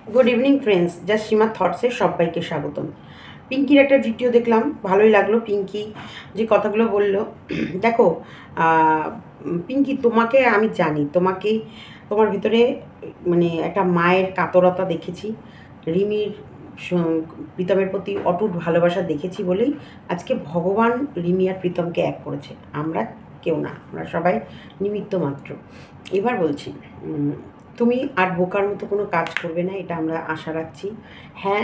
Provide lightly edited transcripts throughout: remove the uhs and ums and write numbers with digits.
Good evening friends, just Seema থটসে সবাইকে স্বাগতম। পিঙ্কির একটা ভিডিও দেখলাম, ভালোই লাগলো। পিঙ্কি যে কথাগুলো বললো, দেখো পিঙ্কি, তোমাকে আমি জানি, তোমার ভিতরে মানে একটা মায়ের কাতরতা দেখেছি, রিমির প্রীতমের প্রতি অটুট ভালোবাসা দেখেছি বলেই আজকে ভগবান রিমি আর প্রীতমকে এক করেছে। আমরা কেউ না, আমরা সবাই নিমিত্ত মাত্র। এবার বলছি, তুমি আর বোকার মতো কোনো কাজ করবে না, এটা আমরা আশা রাখছি। হ্যাঁ,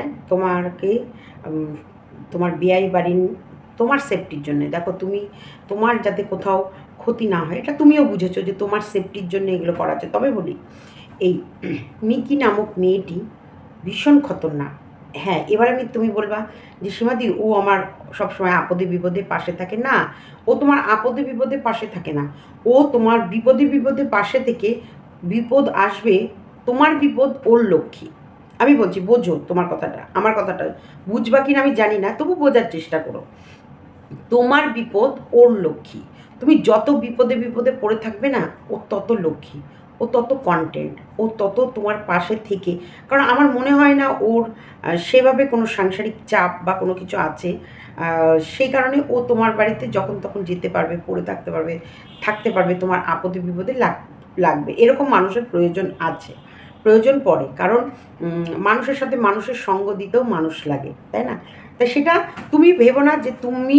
তোমার বেয়াই বাড়ির তোমার সেফটির জন্যে, দেখো তোমার যাতে কোথাও ক্ষতি না হয়, এটা তুমিও বুঝেছো যে তোমার সেফটির জন্য এগুলো করা আছে। তবে বলি, এই মিকি নামক মেয়েটি ভীষণ খতরনাক। হ্যাঁ, এবার তুমি বলবা যে সীমাদি, ও আমার সবসময় আপদে বিপদে পাশে থাকে না। ও তোমার আপদে বিপদে পাশে থাকে না, ও তোমার বিপদে বিপদে পাশে থেকে বিপদ আসবে, তোমার বিপদ ওর লক্ষ্মী। আমি বলছি, বোঝো তোমার কথাটা, আমার কথাটা বুঝবা কিনা আমি জানি না, তবু বোঝার চেষ্টা করো। তোমার বিপদ ওর লক্ষ্মী। তুমি যত বিপদে বিপদে পড়ে থাকবে না, ও তত লক্ষ্মী, ও তত কন্টেন্ট, ও তত তোমার পাশে থেকে। কারণ আমার মনে হয় না ওর সেভাবে কোনো সাংসারিক চাপ বা কোনো কিছু আছে। সেই কারণে ও তোমার বাড়িতে যখন তখন যেতে পারবে, পড়ে থাকতে পারবে, তোমার আপদে বিপদে লাগবে। এরকম মানুষের প্রয়োজন আছে, প্রয়োজন পড়ে। কারণ মানুষের সাথে মানুষের সঙ্গ দিতেও মানুষ লাগে, তাই না? তাই সেটা তুমি ভেবো না যে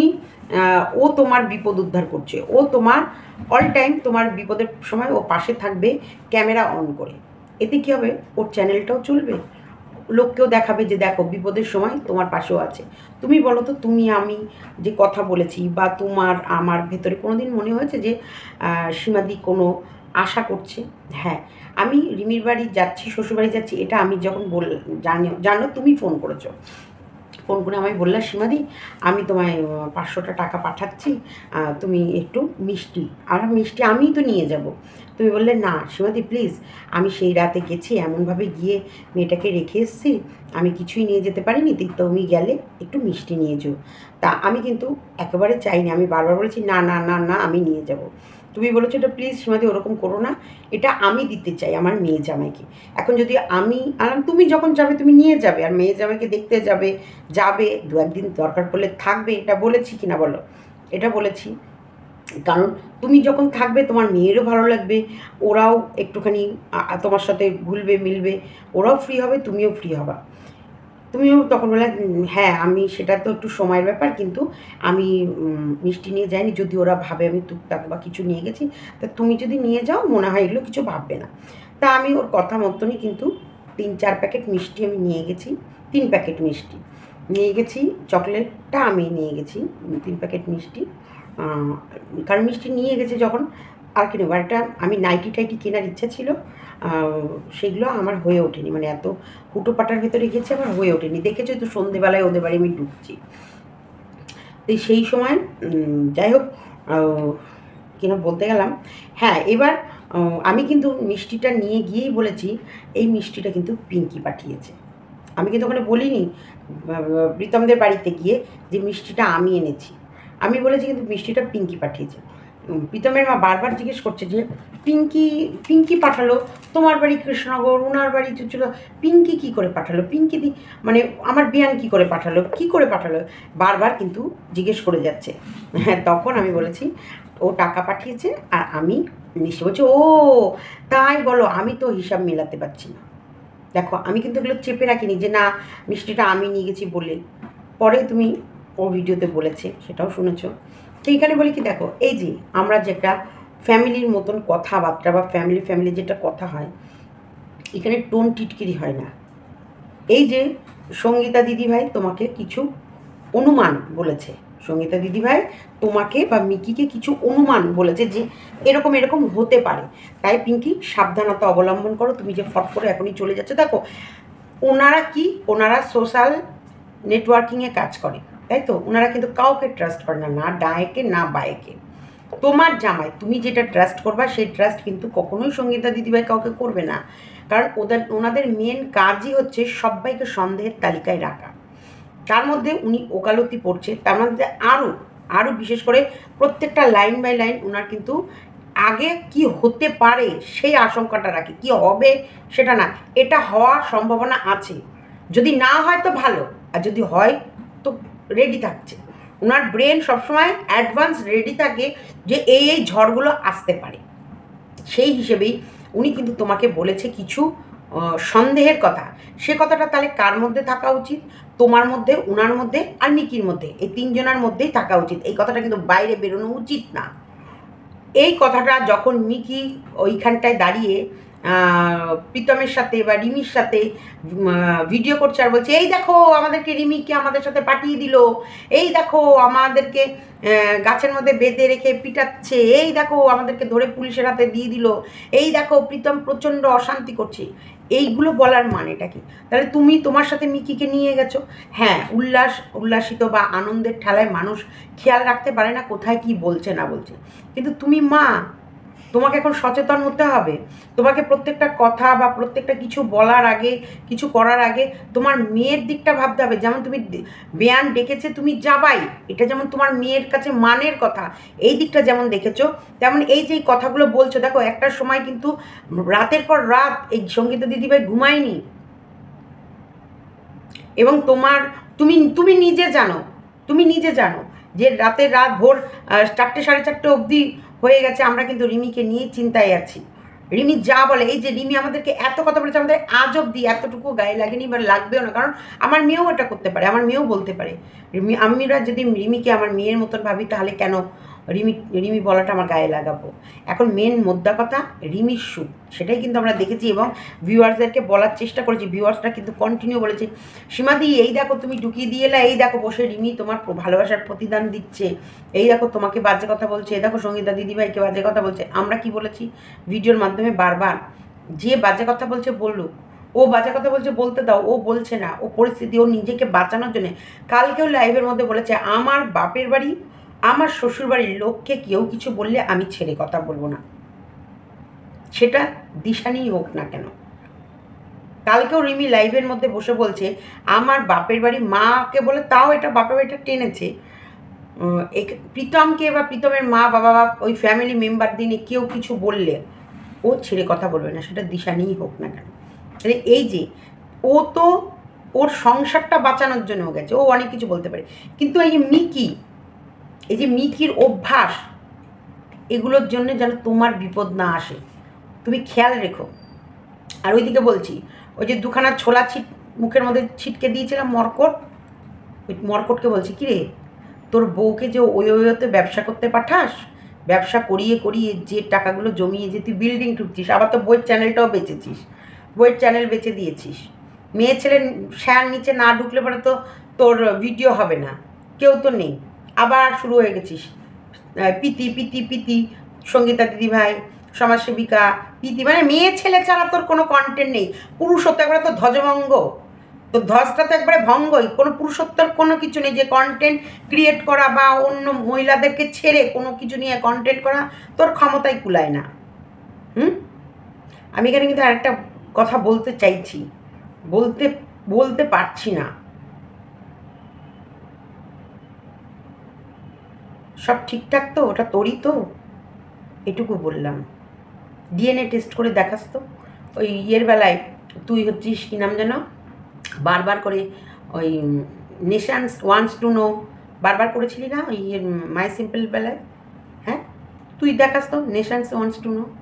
ও তোমার বিপদ উদ্ধার করছে। ও তোমার অল টাইম তোমার বিপদের সময় ও পাশে থাকবে ক্যামেরা অন করে। এতে কী হবে, ওর চ্যানেলটাও চলবে, লোককেও দেখাবে যে দেখো বিপদের সময় তোমার পাশেও আছে। তুমি বলো তো, তুমি আমি যে কথা বলেছি বা তোমার আমার ভেতরে কোনো দিন মনে হয়েছে যে সীমাদি কোনো আশা করছে? হ্যাঁ, আমি রিমির বাড়ি যাচ্ছি, শ্বশুরবাড়ি যাচ্ছি, এটা আমি যখন জানো তুমি ফোন করেছো, ফোন করে আমায় বললা, সীমাদি আমি তোমায় 500টা টাকা পাঠাচ্ছি, তুমি একটু মিষ্টি, আর মিষ্টি আমিই তো নিয়ে যাব। তুমি বললে, না সীমাদি প্লিজ, আমি সেই রাতে গেছি, এমনভাবে গিয়ে মেয়েটাকে রেখে এসেছি, আমি কিছুই নিয়ে যেতে পারিনি, তুমি গেলে একটু মিষ্টি নিয়ে যেও। তা আমি কিন্তু একেবারে চাইনি, আমি বারবার বলেছি না না না না, আমি নিয়ে যাব। তুমি বলেছো এটা প্লিজ সীমাদি ওরকম করো না, এটা আমি দিতে চাই আমার মেয়ে জামাইকে। এখন যদি আমি তুমি যখন যাবে তুমি নিয়ে যাবে, আর মেয়ে জামাইকে দেখতে যাবে, দু একদিন দরকার পড়লে থাকবে, এটা বলেছি কিনা বলো? এটা বলেছি। কারণ তুমি যখন থাকবে তোমার মেয়েরও ভালো লাগবে, ওরাও একটুখানি তোমার সাথে ঘুরবে মিলবে, ওরাও ফ্রি হবে, তুমিও ফ্রি হবা। তুমিও তখন বলে, হ্যাঁ আমি, সেটা তো একটু সময়ের ব্যাপার, কিন্তু আমি মিষ্টি নিয়ে যাইনি, যদি ওরা ভাবে আমি টুকটাক বা কিছু নিয়ে গেছি, তা তুমি যদি নিয়ে যাও মনে হয় এগুলো কিছু ভাববে না। তা আমি ওর কথা মতনই কিন্তু 3-4 প্যাকেট মিষ্টি আমি নিয়ে গেছি, 3 প্যাকেট মিষ্টি নিয়ে গেছি, চকলেটটা আমি নিয়ে গেছি, 3 প্যাকেট মিষ্টি। কারণ মিষ্টি নিয়ে গেছে যখন, আর কি নেবো, একটা আমি নাইটি টাইটি কেনার ইচ্ছা ছিল, সেগুলো আমার হয়ে ওঠেনি, মানে এত হুটোপাটার ভেতরে গেছে, আমার হয়ে ওঠেনি। দেখেছো তো সন্ধেবেলায় ওদের বাড়ি আমি ঢুকছি, তো সেই সময় যাই হোক, কিনা বলতে গেলাম, হ্যাঁ এবার আমি কিন্তু মিষ্টিটা নিয়ে গিয়েই বলেছি এই মিষ্টিটা কিন্তু পিঙ্কি পাঠিয়েছে। আমি কিন্তু ওখানে বলিনি প্রীতমদের বাড়িতে গিয়ে যে মিষ্টিটা আমি এনেছি, আমি বলেছি কিন্তু মিষ্টিটা পিঙ্কি পাঠিয়েছে। প্রীতমের মা বারবার জিজ্ঞেস করছে যে পিঙ্কি পাঠালো, তোমার বাড়ি কৃষ্ণনগর, ওনার বাড়ি চুচুড়া, পিঙ্কি কী করে পাঠালো, মানে আমার বিয়ান কী করে পাঠালো, বারবার কিন্তু জিজ্ঞেস করে যাচ্ছে। হ্যাঁ, তখন আমি বলেছি ও টাকা পাঠিয়েছে, আর আমি নিশ্চয় বলছি, ও তাই বলো, আমি তো হিসাব মেলাতে পারছি না। দেখো আমি কিন্তু এগুলো চেপে রাখিনি যে না মিষ্টিটা আমি নিয়ে গেছি বলে, পরে তুমি ও ভিডিওতে বলেছে, সেটাও শুনেছো। তো এইখানে বলি কি, দেখো এই যে আমরা যেটা ফ্যামিলির মতন কথাবার্তা বা ফ্যামিলি যেটা কথা হয়, এখানে টোন টিটকিরি হয় না। এই যে সঙ্গীতা দিদিভাই তোমাকে কিছু অনুমান বলেছে, সঙ্গীতা দিদিভাই তোমাকে বা মিকিকে কিছু অনুমান বলেছে যে এরকম এরকম হতে পারে, তাই পিঙ্কি সাবধানতা অবলম্বন করো, তুমি যে ফট করে এখনই চলে যাচ্ছে। দেখো ওনারা সোশ্যাল নেটওয়ার্কিংয়ে কাজ করে, তাই তো ওনারা কিন্তু কাউকে ট্রাস্ট করে না, না ডায়েকে না বায়েকে। তোমার জামাই তুমি যেটা ট্রাস্ট করবা সেই ট্রাস্ট কিন্তু কখনোই সঙ্গীতা দিদিভাই কাউকে করবে না। কারণ ওনাদের মেন কাজই হচ্ছে সবাইকে সন্দেহের তালিকায় রাখা। তার মধ্যে উনি ওকালতি পড়ছে, তার মধ্যে আরও বিশেষ করে প্রত্যেকটা লাইন বাই লাইন ওনার কিন্তু আগে কি হতে পারে সেই আশঙ্কাটা রাখি, কি হবে সেটা না। এটা হওয়ার সম্ভাবনা আছে, যদি না হয় তো ভালো, আর যদি হয় তো রেডি থাকছে। ওনার ব্রেন সবসময় অ্যাডভান্স রেডি থাকে যে এই ঝড়গুলো আসতে পারে। সেই হিসেবেই উনি কিন্তু তোমাকে বলেছে কিছু সন্দেহের কথা। সে কথাটা তাহলে কার মধ্যে থাকা উচিত? তোমার মধ্যে, উনার মধ্যে, আর নিকির মধ্যে, এই তিনজনের মধ্যেই থাকা উচিত। এই কথাটা কিন্তু বাইরে বেরোনো উচিত না। এই কথাটা যখন মিকি ওইখানটায় দাঁড়িয়ে প্রীতমের সাথে বা রিমির সাথে ভিডিও করছে আর বলছে, এই দেখো আমাদেরকে রিমিকে আমাদের সাথে পাঠিয়ে দিল, এই দেখো আমাদেরকে গাছের মধ্যে বেঁধে রেখে পিটাচ্ছে, এই দেখো আমাদেরকে ধরে পুলিশের হাতে দিয়ে দিল, এই দেখো প্রীতম প্রচণ্ড অশান্তি করছে, এইগুলো বলার মানেটা কি? তাহলে তুমি তোমার সাথে মিকিকে নিয়ে গেছো। হ্যাঁ, উল্লাসিত বা আনন্দের ঠেলায় মানুষ খেয়াল রাখতে পারে না কোথায় কি বলছে না বলছে, কিন্তু তুমি মা, তোমাকে এখন সচেতন হতে হবে। তোমাকে প্রত্যেকটা কথা বা প্রত্যেকটা কিছু বলার আগে, কিছু করার আগে তোমার মেয়ের দিকটা ভাবতে হবে। যেমন তুমি বেয়ান ডেকেছে, তুমি যাবাই, এটা যেমন তোমার মেয়ের কাছে মানের কথা, এই দিকটা যেমন দেখেছো, তেমন এই যে কথাগুলো বলছো, দেখো একটার সময় কিন্তু রাতের পর রাত এই সঙ্গীতা দিদিভাই ঘুমায়নি। এবং তুমি তুমি নিজে জানো যে রাত ভোর 4টে 4:30 অবধি হয়ে গেছে, আমরা কিন্তু রিমিকে নিয়ে চিন্তায় আছি। রিমি যা বলে, এই যে রিমি আমাদেরকে এত কথা বলেছে, আমাদের আজ অবধি এতটুকু গায়ে লাগেনি বা লাগবেও না, কারণ আমার মেয়েও এটা করতে পারে, আমার মেয়েও বলতে পারে। আমিরা যদি রিমিকে আমার মেয়ের মতন ভাবি, তাহলে কেন রিমি বলাটা আমার গায়ে লাগাবো? এখন মেন মোদ্দা কথা রিমির সুখ, সেটাই কিন্তু আমরা দেখেছি এবং ভিউয়ার্সদেরকে বলার চেষ্টা করেছি। ভিউয়ার্সরা কিন্তু কন্টিনিউ বলেছে, সীমাদি এই দেখো তুমি ঢুকিয়ে দিয়ে এলা, এই দেখো বসে রিমি তোমার ভালোবাসার প্রতিদান দিচ্ছে, এই দেখো তোমাকে বাজে কথা বলছে, এই দেখো সঙ্গীতা দিদিভাইকে বাজে কথা বলছে। আমরা কি বলেছি ভিডিওর মাধ্যমে বারবার, যে বাজে কথা বলছে বলুক, ও বাজে কথা বলছে বলতে দাও, ও বলছে না, ও পরিস্থিতি, ও নিজেকে বাঁচানোর জন্যে। কালকেও লাইভের মধ্যে বলেছে, আমার বাপের বাড়ি, আমার শ্বশুরবাড়ির লোককে কেউ কিছু বললে আমি ছেড়ে কথা বলবো না, সেটা দিশানিই হোক না কেন। কালকেও রিমি লাইভের মধ্যে বসে বলছে, আমার বাপের বাড়ি, মাকে বলে তাও এটা বাপের বাড়িটা টেনেছে, প্রীতমকে বা প্রীতমের মা বাবা বা ওই ফ্যামিলি মেম্বার দিনে কেউ কিছু বললে ও ছেড়ে কথা বলবে না, সেটা দিশানিই হোক না কেন। তাহলে এই যে ও তো ওর সংসারটা বাঁচানোর জন্য গেছে, ও অনেক কিছু বলতে পারে, কিন্তু এই যে মিকির অভ্যাস, এগুলোর জন্য যেন তোমার বিপদ না আসে, তুমি খেয়াল রেখো। আর ওইদিকে বলছি, ওই যে দুখানা ছোলা মুখের মধ্যে ছিটকে দিয়েছিলাম মরকট, ওই মরকটকে বলছি, কিরে তোর বউকে যে ওইতে ব্যবসা করতে পাঠাস, ব্যবসা করিয়ে করিয়ে যে টাকাগুলো জমিয়ে যে তুই বিল্ডিং টুকছিস, আবার তো বইয়ের চ্যানেলটাও বেচেছিস, বইয়ের চ্যানেল বেচে দিয়েছিস, মেয়ে ছেলে শ্যার নিচে না ঢুকলে পরে তো তোর ভিডিও হবে না, কেউ তো নেই, আবার শুরু হয়ে গেছিস পিতি পিতি পিতি, সঙ্গীতা দিদিভাই, সমাজসেবিকা, পিতি, মানে মেয়ে ছেলে ছাড়া তোর কোনো কন্টেন্ট নেই। পুরুষত্ব একবারে তো ধ্বজভঙ্গ, তো ধ্বজটা তো একবারে ভঙ্গই, কোনো পুরুষত্বর কোনো কিছু নেই যে কন্টেন্ট ক্রিয়েট করা বা অন্য মহিলাদেরকে ছেড়ে কোনো কিছু নিয়ে কন্টেন্ট করা তোর ক্ষমতায় কুলায় না। আমি এখানে কিন্তু আরেকটা কথা বলতে চাইছি, বলতে পারছি না। সব ঠিকঠাক তো? ওটা তোরই তো? এটুকু বললাম। ডিএনএ টেস্ট করে দেখাস তো। ওই বেলায় তুই হচ্ছিস কী নাম যেন, বারবার করে ওই নেশানস ওয়ান্টস টু নো বারবার করেছিলি না ওই মাই সিম্পল বেলায়? হ্যাঁ, তুই দেখাস তো নেশানস ওয়ান্টস টু নো।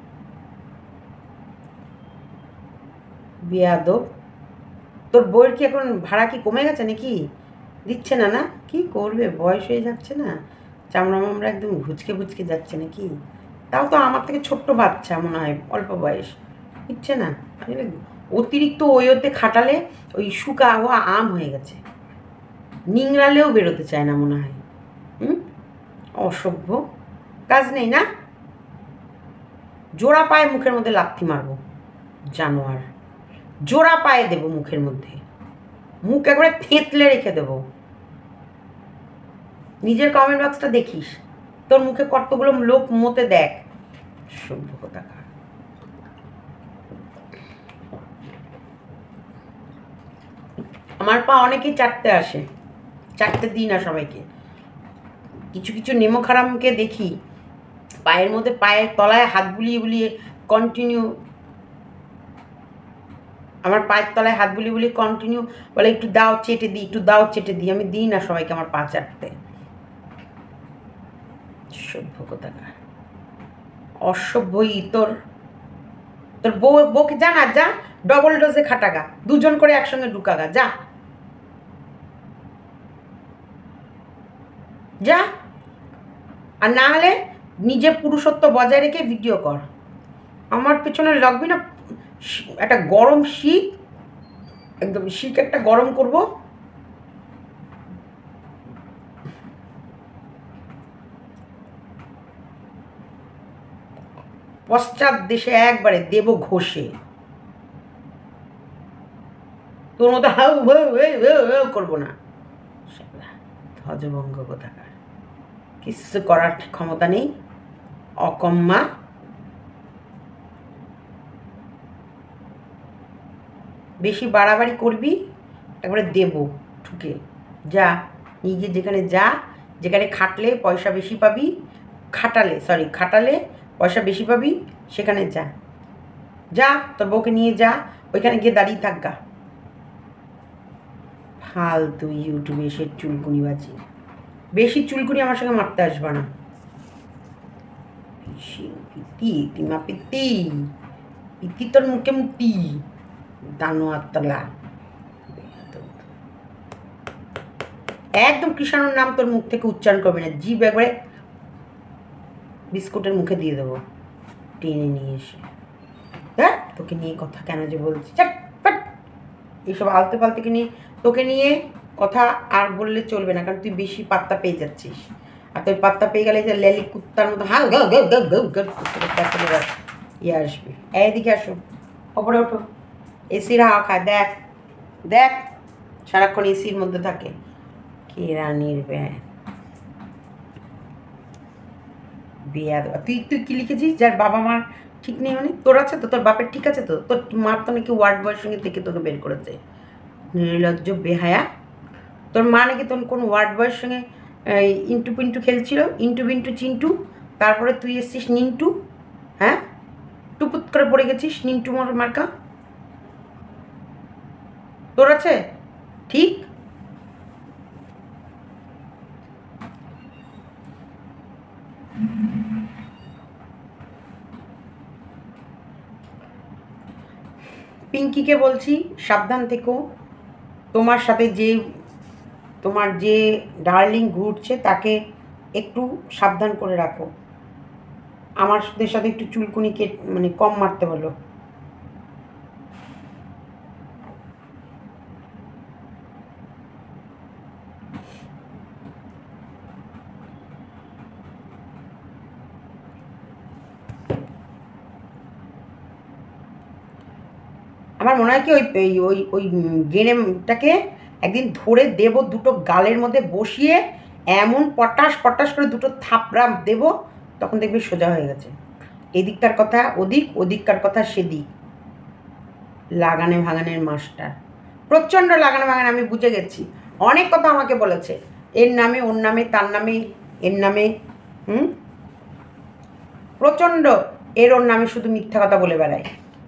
বেয়াদব, তোর বউয়ের কি এখন ভাড়া কি কমে গেছে নাকি? দিচ্ছে না? না কি করবে, বয়স হয়ে যাচ্ছে না, চামড়া মামড়া একদম ঘুচকে যাচ্ছে নাকি? তাও তো আমার থেকে ছোট্ট বাচ্চা মনে হয়, অল্প বয়স, দিচ্ছে না। অতিরিক্ত ওতে খাটালে ওই শুকা হওয়া আম হয়ে গেছে, নিংড়ালেও বেরোতে চায় না মনে হয়। অসভ্য, কাজ নেই না? জোড়া পায়ে মুখের মধ্যে লাথি মারবো, জানোয়ার, জোড়া পায়ে দেবো মুখের মধ্যে, মুখ একবারে থেঁতলে রেখে দেবো। নিজের কমেন্ট বক্সটা দেখিস, তোর মুখে কতগুলো লোক মতে দেখ, সভ্য কোথাকার। আমার পা অনেকেই চাটতে আসে, চাটতে দিই না সবাইকে, কিছু কিছু নেমো খারামকে দেখি পায়ের মধ্যে পায়ের তলায় হাত বুলিয়ে বুলিয়ে কন্টিনিউ, আমার পায়ের তলায় হাত বুলিয়ে বুলিয়ে কন্টিনিউ বলে একটু দাও চেটে দিই, একটু দাও চেটে দিই। আমি দিই না সবাইকে আমার পা চাটতে। সভ্য কোথাকার, অসভ্যই তোর। তোর বউকে জানা, যা ডবল ডোজে খাটাগা, দুজন করে একসঙ্গে ঢুকাগা, যা যা। আর না হলে নিজে পুরুষত্ব বজায় রেখে ভিডিও কর। আমার পেছনে লাগবি না। একটা গরম শিক, একদম শিক একটা গরম করব। পশ্চাৎ দেশে একবারে দেব ঘষে, তোর মতো হাউ করবো না। ধ্বজভঙ্গ কোথাকার, কিছু করার ক্ষমতা নেই, অকম্মা। বেশি বাড়াবাড়ি করবি একবারে দেব ঠুকে। যা নিজে যেখানে যা, যেখানে খাটলে পয়সা বেশি পাবি, খাটালে পয়সা বেশি পাবি, সেখানে যা। যা তোর বউকে নিয়ে যা, ওইখানে গিয়ে দাঁড়িয়ে থাকগা। ফালতু ইউটিউবে এসে চুলকুনি বাজি। বেশি চুলকুনি আমার সঙ্গে মারতে আসবে না। পিতি তোর মুখে মুক্তি দানোয়ারতলা। একদম কৃষাণুর নাম তোর মুখ থেকে উচ্চারণ করবি না, জিভ একবারে বিস্কুটের মুখে দিয়ে দেবো টেনে নিয়ে এসে। হ্যাঁ, তোকে নিয়ে কথা কেন যে বলছি, এইসব আলতে পালতেকে নিয়ে, তোকে নিয়ে কথা আর বললে চলবে না, কারণ তুই বেশি পাত্তা পেয়ে যাচ্ছিস। আর তুই পাত্তা পেয়ে গেলে যে লেলি কুত্তার মতো হাউ গাউ গাউ গাউ গাউ গাউ ইয়ে আসবে। এইদিকে আসো, ওপরে ওঠো, এসির হাওয়া খায়। দেখ দেখ, সারাক্ষণ এসির মধ্যে থাকে। কেরানির বেয়াদ। তুই কি লিখেছিস? যার বাবা মার ঠিক নেই মানে? তোর আছে তো? তোর বাপের ঠিক আছে তো? তোর মার তো নাকি ওয়ার্ড বয়ের সঙ্গে থেকে তোকে বের করেছে, নির্লজ্জ বেহায়া। তোর মা নাকি তোর কোন ওয়ার্ড বয়ের সঙ্গে ইন্টু পিন্টু খেলছিল, ইন্টু বিন্টু চিন্টু, তারপরে তুই এসছিস নিন্টু। হ্যাঁ, টুপুত করে পড়ে গেছিস নিন্টু মার্কা। তোর আছে ঠিক? পিঙ্কিকে বলছি সাবধান থেকো। তোমার সাথে তোমার যে ডার্লিং ঘুরছে তাকে একটু সাবধান করে রাখো। আমাদের সাথে একটু চুলকুনি মানে কম মারতে বলো। আমার মনে হয় কি ওই ওই ওই গেনেমটাকে একদিন ধরে দেব, দুটো গালের মধ্যে বসিয়ে এমন পটাশ পটাশ করে দুটো থাপড়া দেব, তখন দেখবি সোজা হয়ে গেছে। এদিককার কথা ওদিক, ওদিককার কথা সেদিক। লাগানে ভাগানের মাস্টার, প্রচণ্ড লাগানে ভাগানে। আমি বুঝে গেছি, অনেক কথা আমাকে বলেছে, এর নামে ওর নামে, তার নামে এর নামে। প্রচণ্ড এর ওর নামে শুধু মিথ্যা কথা বলে বেড়ায়।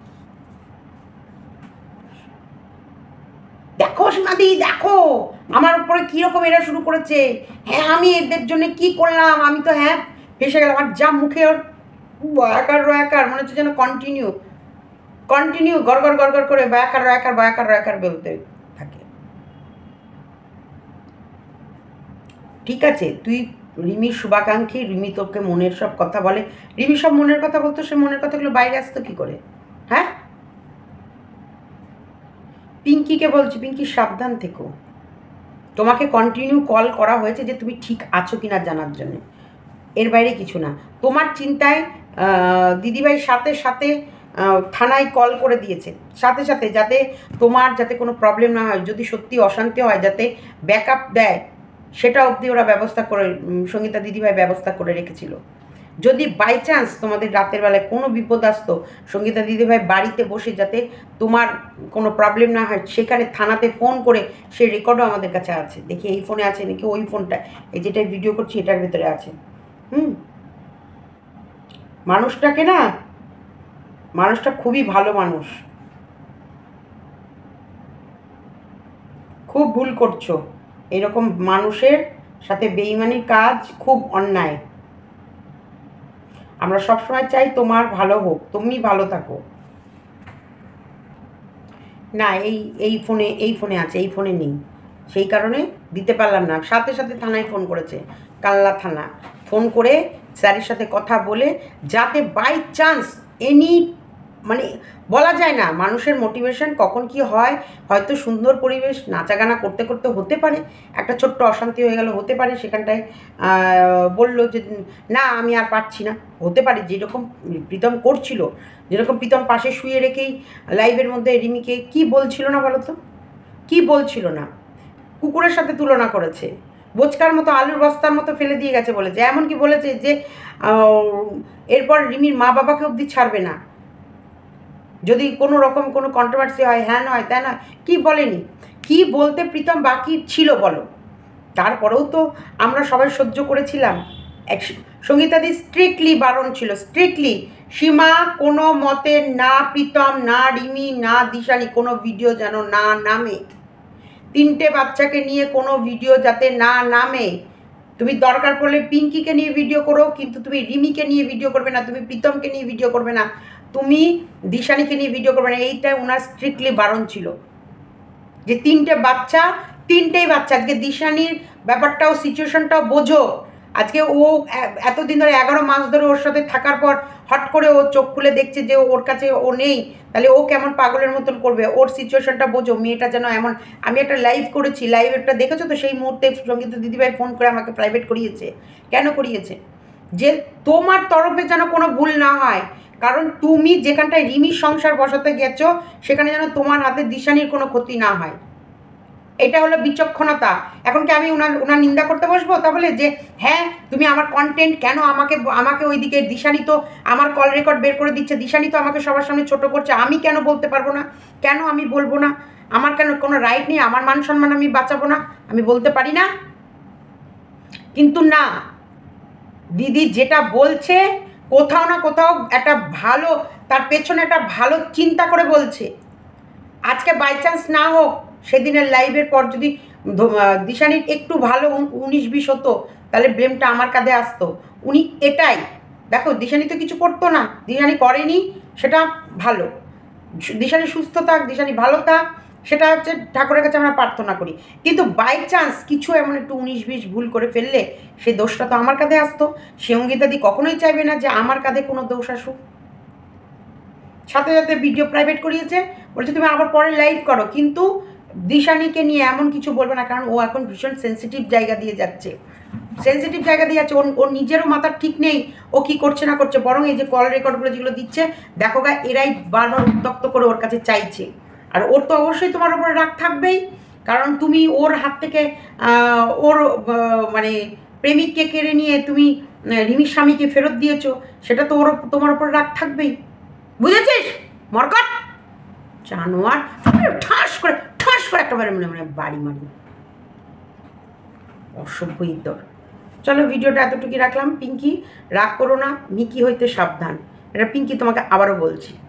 দেখো সীমাদি, দেখো আমার উপরে কীরকম এরা শুরু করেছে। হ্যাঁ, আমি এদের জন্য কি করলাম, আমি তো হ্যাঁ ফেসে গেলাম। আর যা মুখে ওর বয়াকার মনে হচ্ছে যেন কন্টিনিউ গড় করে বয়াকার বলতে থাকে। ঠিক আছে, তুই রিমির শুভাকাঙ্ক্ষী, রিমি তোকে মনের সব কথা বলে। রিমি সব মনের কথা বলতো, সে মনের কথাগুলো বাইরে আসতো কী করে? হ্যাঁ, পিঙ্কিকে বলছি, পিঙ্কি সাবধান থেকো। তোমাকে কন্টিনিউ কল করা হয়েছে যে তুমি ঠিক আছো কিনা জানার জন্য, এর বাইরে কিছু না। তোমার চিন্তায় দিদিভাই সাথে সাথে থানায় কল করে দিয়েছে, সাথে সাথে, যাতে তোমার যাতে কোনো প্রবলেম না হয়, যদি সত্যি অশান্তি হয় যাতে ব্যাকআপ দেয়, সেটা অবধি ওরা ব্যবস্থা করে, সঙ্গীতা দিদিভাই ব্যবস্থা করে রেখেছিল। যদি বাই চান্স তোমাদের রাতের বেলায় কোনো বিপদ আসতো, সঙ্গীতা দিদিভাই বাড়িতে বসে যাতে তোমার কোনো প্রবলেম না হয়, সেখানে থানাতে ফোন করে সে রেকর্ডও আমাদের কাছে আছে। দেখি এই ফোনে আছে নাকি ওই ফোনটা, এই যেটাই ভিডিও করছি এটার ভেতরে আছে। মানুষটাকে না, মানুষটা খুবই ভালো মানুষ, খুব ভুল করছো। এরকম মানুষের সাথে বেইমানির কাজ খুব অন্যায়। আমরা সবসময় চাই তোমার ভালো হোক, তুমি ভালো থাকো। না, এই ফোনে আছে, এই ফোনে নেই, সেই কারণে দিতে পারলাম না। সাথে সাথে থানায় ফোন করেছে, কাল্লা থানা ফোন করে স্যারের সাথে কথা বলে, যাতে বাই চান্স এনি, মানে বলা যায় না মানুষের মোটিভেশন কখন কি হয়। হয়তো সুন্দর পরিবেশ নাচাগানা করতে করতে হতে পারে একটা ছোট্ট অশান্তি হয়ে গেল, হতে পারে সেখানটায় বলল যে না আমি আর পারছি না, হতে পারে। যেরকম প্রীতম করছিল, যেরকম প্রীতম পাশে শুয়ে রেখেই লাইভের মধ্যে রিমিকে কি বলছিল না বলো তো, কি বলছিল না, কুকুরের সাথে তুলনা করেছে, বোচকার মতো আলুর বস্তার মতো ফেলে দিয়ে গেছে বলেছে। এমনকি বলেছে যে এরপর রিমির মা বাবাকে অবধি ছাড়বে না যদি কোনো রকম কোনো কন্ট্রোভার্সি হয়, হ্যাঁ নয় তা নয়। কি বলেনি, কি বলতে প্রীতম বাকি ছিল বলো? তারপরেও তো আমরা সবাই সহ্য করেছিলাম। সঙ্গীতাদি স্ট্রিক্টলি বারণ ছিল, স্ট্রিক্টলি সীমা কোনো মতে না প্রীতম না রিমি না দিশানি কোনো ভিডিও যেন না নামে, 3টে বাচ্চাকে নিয়ে কোনো ভিডিও যাতে না নামে। তুমি দরকার পড়লে পিঙ্কিকে নিয়ে ভিডিও করো, কিন্তু তুমি রিমিকে নিয়ে ভিডিও করবে না, তুমি প্রীতমকে নিয়ে ভিডিও করবে না, তুমি দিশানিকে নিয়ে ভিডিও করবে না। এইটা ওনার স্ট্রিক্টলি বারণ ছিল যে 3টে বাচ্চা, 3টেই বাচ্চা। আজকে দিশানির ব্যাপারটাও সিচুয়েশনটাও বোঝো। আজকে ও এতদিন ধরে 11 মাস ধরে ওর সাথে থাকার পর হট করে ও চোখ খুলে দেখছে যে ওর কাছে ও নেই, তাহলে ও কেমন পাগলের মতন করবে। ওর সিচুয়েশনটা বোঝো। মেয়েটা যেন এমন, আমি একটা লাইভ করেছি, লাইভটা দেখেছো তো, সেই মুহূর্তে সঙ্গীতা দিদিভাই ফোন করে আমাকে প্রাইভেট করিয়েছে। কেন করিয়েছে? যে তোমার তরফে যেন কোনো ভুল না হয়, কারণ তুমি যেখানটায় রিমির সংসার বসাতে গেছো সেখানে যেন তোমার হাতে দিশানির কোনো ক্ষতি না হয়। এটা হলো বিচক্ষণতা। এখন কি আমি ওনার নিন্দা করতে বসবো তাহলে যে হ্যাঁ তুমি আমার কন্টেন্ট কেন আমাকে ওইদিকে দিশানি তো আমার কল রেকর্ড বের করে দিচ্ছে, দিশানি তো আমাকে সবার সামনে ছোট করছে, আমি কেন বলতে পারবো না? কেন আমি বলবো না? আমার কেন কোনো রাইট নেই? আমার মান সম্মান আমি বাঁচাবো না? আমি বলতে পারি না? কিন্তু না, দিদি যেটা বলছে কোথাও না কোথাও একটা ভালো, তার পেছনে একটা ভালো চিন্তা করে বলছে। আজকে বাই চান্স না হোক, সেদিনের লাইভের পর যদি দিশানির একটু ভালো 19-20 হতো, তাহলে ব্লেমটা আমার কাঁধে আসতো। উনি এটাই দেখো, দিশানি তো কিছু করতো না, দিশানি করেনি, সেটা ভালো। দিশানি সুস্থ থাক, দিশানি ভালো থাক, সেটা হচ্ছে ঠাকুরের কাছে আমরা প্রার্থনা করি। কিন্তু বাই চান্স কিছু এমন একটু 19-20 ভুল করে ফেললে সেই দোষটা তো আমার কাঁধে আসতো। সঙ্গীতাদি কখনোই চাইবে না যে আমার কাঁধে কোনো দোষ আসুক। সাথে সাথে ভিডিও প্রাইভেট করিয়েছে, বলছে তুমি আবার পরে লাইভ করো, কিন্তু দিশানিকে নিয়ে এমন কিছু বলবে না, কারণ ও এখন ভীষণ সেন্সিটিভ জায়গা দিয়ে যাচ্ছে, সেন্সিটিভ জায়গা দিয়ে যাচ্ছে। ওর নিজেরও মাথার ঠিক নেই ও কী করছে না করছে। বরং এই যে কল রেকর্ডগুলো যেগুলো দিচ্ছে, দেখো গা, এরাই বারবার উত্তক্ত করে ওর কাছে চাইছে। আর ওর তো অবশ্যই তোমার উপরে রাগ থাকবেই, কারণ তুমি ওর হাত থেকে ওর মানে প্রেমিককে কেড়ে নিয়ে তুমি রিমির স্বামীকে ফেরত দিয়েছো, সেটা তো ওর তোমার উপর রাগ থাকবেই। বুঝেছিস মরকট জানোয়ার? ঠাস করে একেবারে মনে মনে বাড়ি মারি, অসভ্য ইতর। চলো ভিডিওটা এতটুকুই রাখলাম। পিঙ্কি রাগ করো না, মিকি হইতে সাবধান, এটা পিঙ্কি তোমাকে আবারও বলছি।